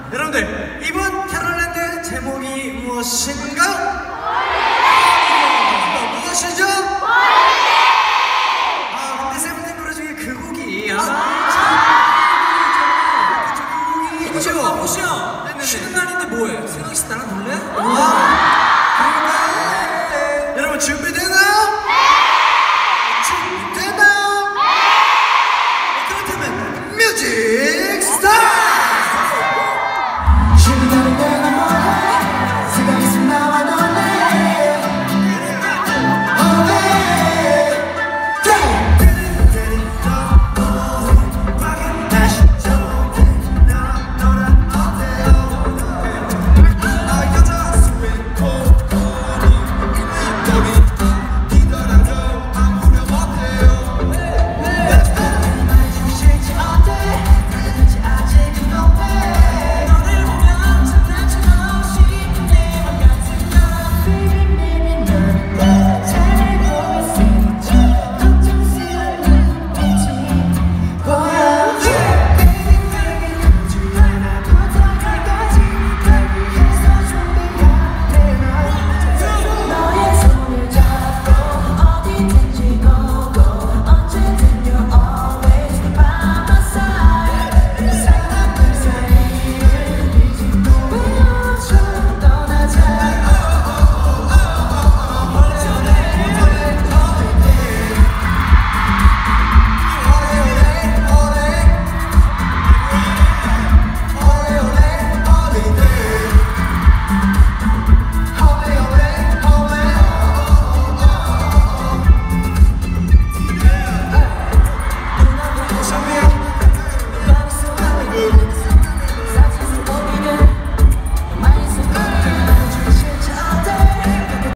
여러분들 이번 캐롤랜드 제목이 무엇인가요? 무엇이죠? 근데 세븐틴 노래 중에 그 곡이 호시야, 호시야. 쉬는 날인데 뭐해? 생각 있어 나랑 놀래? 여러분 준비되나요?